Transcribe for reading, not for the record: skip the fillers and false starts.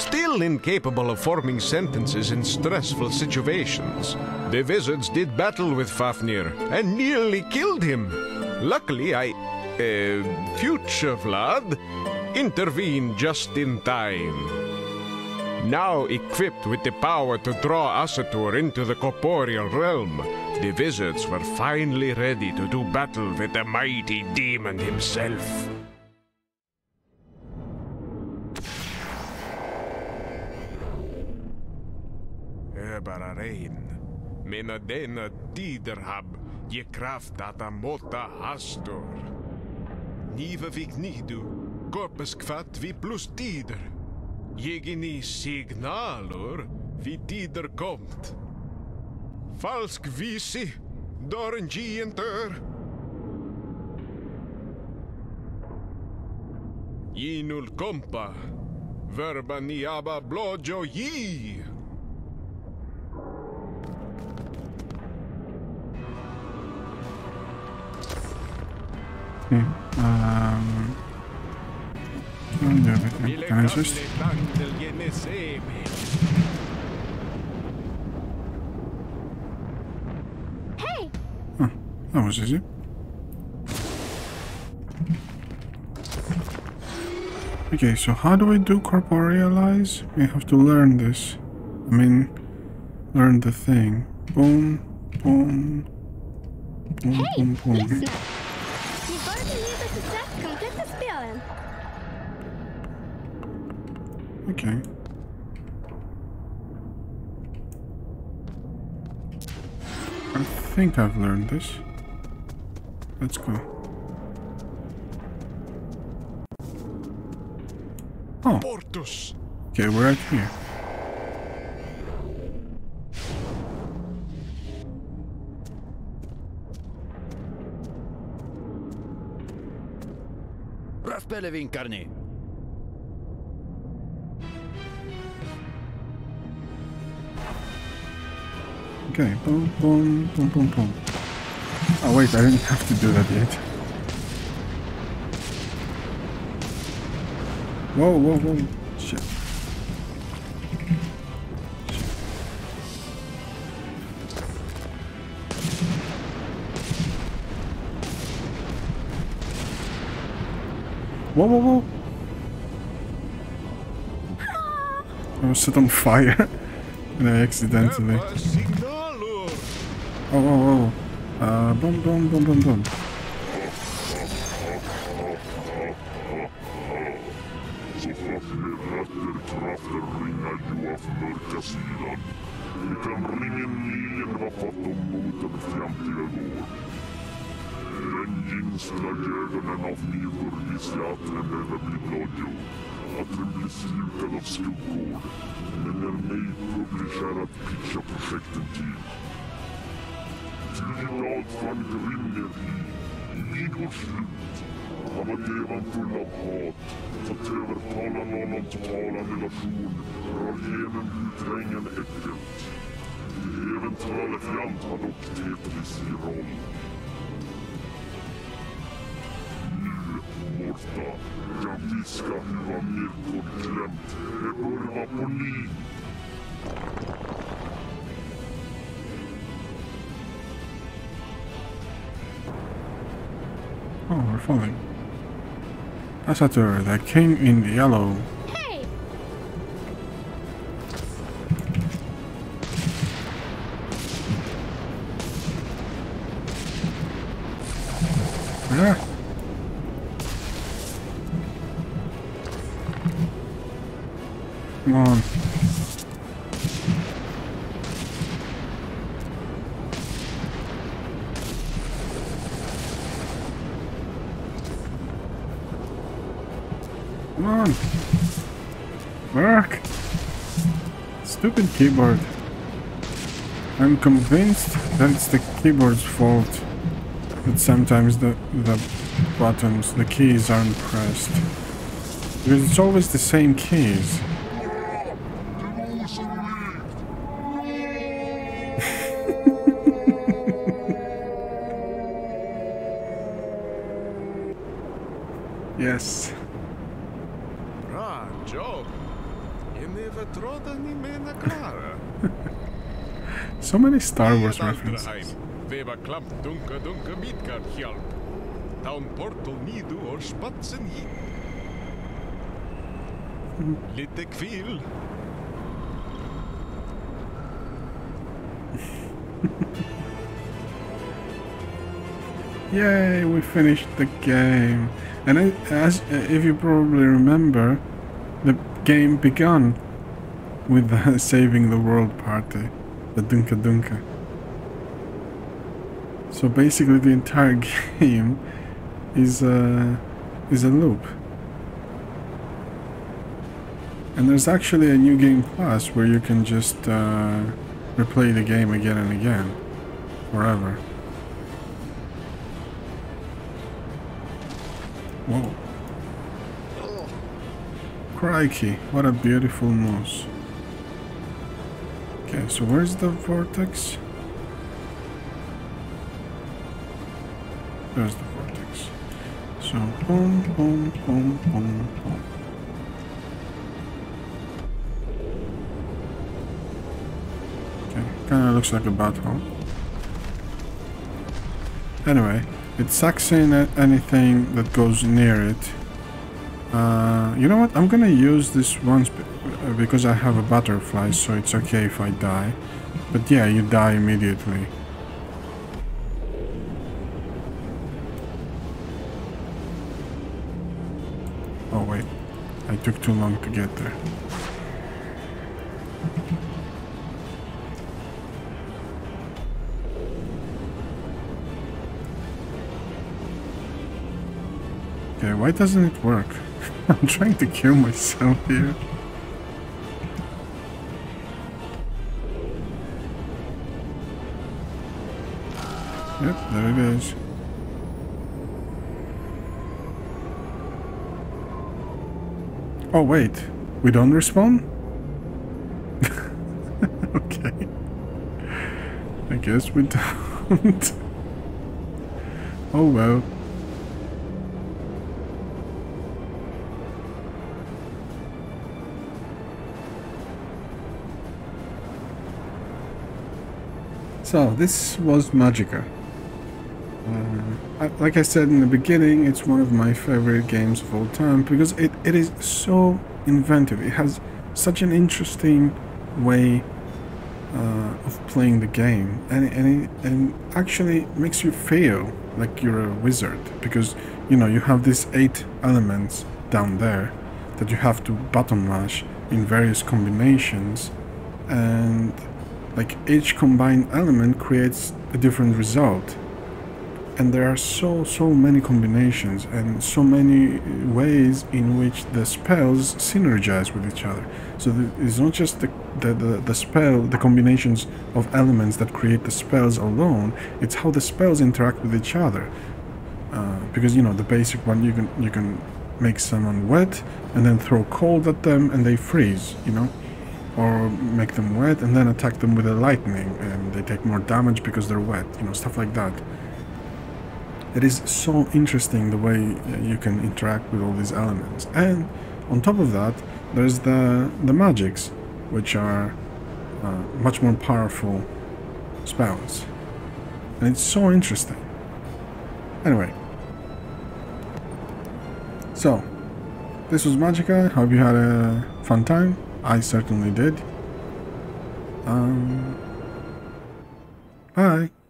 Still incapable of forming sentences in stressful situations. The wizards did battle with Fafnir and nearly killed him. Luckily, future Vlad, intervened just in time. Now equipped with the power to draw Assatur into the corporeal realm, the wizards were finally ready to do battle with the mighty demon himself. Bara rein. Mena denna tiderhab je kraft att amota hastor. Niva fick nidu, korpus kvatt vi plus tider. Jegini signalor vi tider komt. Falsk visi, doren gienter. Jinul kompa, verba niaba blodjo ji. Can I just... Hey! Oh, that was easy. Okay, so how do we do corporealize? We have to learn this. I mean, learn the thing. Boom, boom, boom, Hey, boom, boom. lyssna! Ni borde leda till strax kompletta spelen. Okay. I think I've learned this. Let's go. Oh, Portus. okay, we're right here. Raspelevinkarni. Okay, boom, boom, boom, boom, boom. Oh wait, I didn't have to do that yet. Whoa, whoa, whoa. Shit. Whoa, whoa, whoa. I was set on fire. And I accidentally... Oh, oh, oh. Boom, boom, boom, boom, boom. Att den blir slukad av skuggor, men när mig publicerar att pitcha projekten till. Till idag fann Grimnir vid vårt slut. Han var devan full av hat, så att övertala någon om totala relation drar genen ut drängen äckelt. Det eventuella fjant har dock Tetris i roll. Morta, jag viska hur var Mirkor klämt med burva på liv. Oh, we're falling. Assatur, the king in yellow. Hey! Yeah. Come on. Come on. Work. Stupid keyboard. I'm convinced that it's the keyboard's fault. But sometimes the buttons, the keys aren't pressed. Because it's always the same keys. Yes. Bra jobb. So many Star Wars references. Veva klamp dunka dunka midgard hjálp. Down portal nidu or spatsen hit. Lite kvill. Yay, we finished the game. And if you probably remember, the game began with the saving the world party, the Dunka Dunka. So basically the entire game is a loop. And there's actually a new game plus where you can just replay the game again and again, forever. Whoa. Crikey, what a beautiful moose. Okay, so where's the vortex? There's the vortex. So, boom, boom, boom, boom, boom. Okay, kinda looks like a butthole. Anyway, it sucks in at anything that goes near it. You know what? I'm gonna use this once because I have a butterfly, so it's okay if I die. But yeah, you die immediately. Oh wait, I took too long to get there. Okay, why doesn't it work? I'm trying to kill myself here. Yep, there it is. Oh wait, we don't respawn? Okay. I guess we don't. Oh well. So, this was Magicka. Like I said in the beginning, it's one of my favorite games of all time because it is so inventive. It has such an interesting way of playing the game, and it actually makes you feel like you're a wizard because, you know, you have these 8 elements down there that you have to button mash in various combinations, and like each combined element creates a different result, and there are so many combinations and so many ways in which the spells synergize with each other. So it's not just the spell, the combinations of elements that create the spells alone, it's how the spells interact with each other. Because, you know, the basic one, you can make someone wet and then throw cold at them and they freeze, you know, or make them wet and then attack them with a lightning and they take more damage because they're wet, you know, stuff like that. It is so interesting the way you can interact with all these elements. And on top of that, there's the magics, which are much more powerful spells. And it's so interesting. Anyway. So, this was Magicka. Hope you had a fun time. I certainly did. Bye.